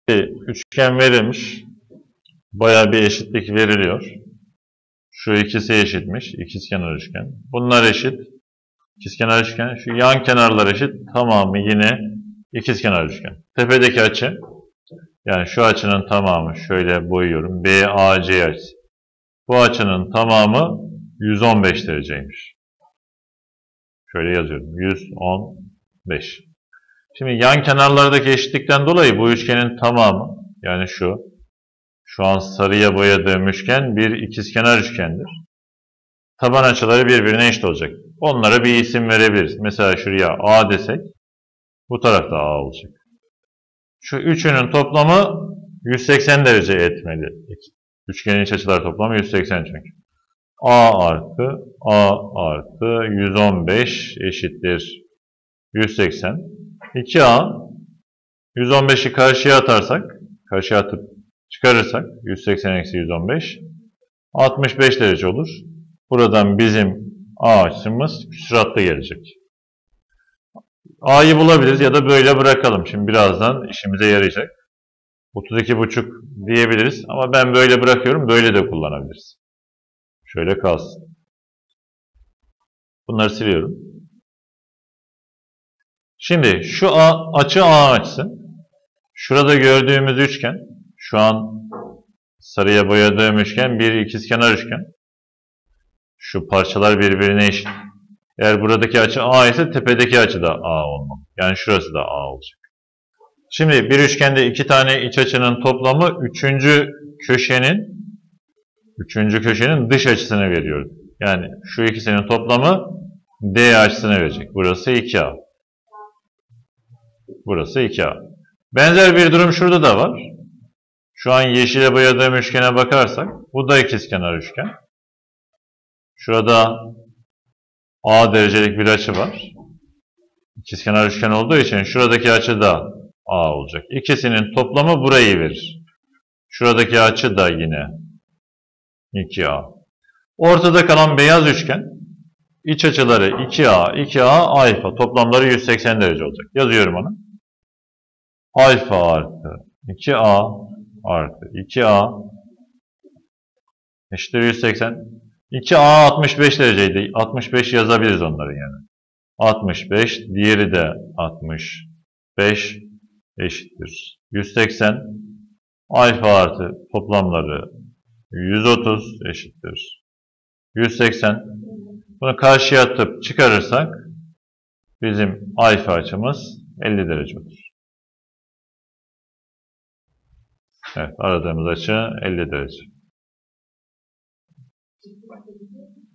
Bir üçgen verilmiş. Bayağı bir eşitlik veriliyor. Şu ikisi eşitmiş. İkizkenar üçgen. Bunlar eşit. İkizkenar üçgen. Şu yan kenarlar eşit. Tamamı yine ikizkenar üçgen. Tepedeki açı, yani şu açının tamamı, şöyle boyuyorum. BAC açısı. Bu açının tamamı 115 dereceymiş. Şöyle yazıyorum. 115. Şimdi yan kenarlardaki eşitlikten dolayı bu üçgenin tamamı, yani şu an sarıya boyadığım üçgen bir ikizkenar üçgendir. Taban açıları birbirine eşit olacak. Onlara bir isim verebiliriz. Mesela şuraya A desek, bu tarafta A olacak. Şu üçünün toplamı 180 derece etmeli. Üçgenin iç açılar toplamı 180 çünkü. A artı 115 eşittir 180. 2A, 115'i karşıya atarsak, karşıya atıp çıkarırsak 180 eksi 115 65 derece olur. Buradan bizim A açımız küsuratlı gelecek. A'yı bulabiliriz ya da böyle bırakalım. Şimdi birazdan işimize yarayacak. 32,5 diyebiliriz ama ben böyle bırakıyorum. Böyle de kullanabiliriz. Şöyle kalsın. Bunları siliyorum. Şimdi şu açı A açısı. Şurada gördüğümüz üçgen, şu an sarıya boyadığım üçgen bir ikizkenar üçgen. Şu parçalar birbirine eşit. Eğer buradaki açı A ise tepedeki açı da A olmalı. Yani şurası da A olacak. Şimdi bir üçgende iki tane iç açının toplamı üçüncü köşenin dış açısını veriyor. Yani şu ikisinin toplamı D açısını verecek. Burası 2A. Burası 2A. Benzer bir durum şurada da var. Şu an yeşile boyadığım üçgene bakarsak, bu da ikizkenar üçgen. Şurada A derecelik bir açı var. İkizkenar üçgen olduğu için şuradaki açı da A olacak. İkisinin toplamı burayı verir. Şuradaki açı da yine 2A. Ortada kalan beyaz üçgen, iç açıları 2A alfa, toplamları 180 derece olacak. Yazıyorum onu. Alfa artı 2A artı 2A eşittir 180. 2A 65 dereceydi. 65 yazabiliriz onları yani. 65, diğeri de 65 eşittir 180. Alfa artı toplamları 130 eşittir 180. Bunu karşıya atıp çıkarırsak bizim alfa açımız 50 derece olur. Evet, aradığımız açı 50 derece.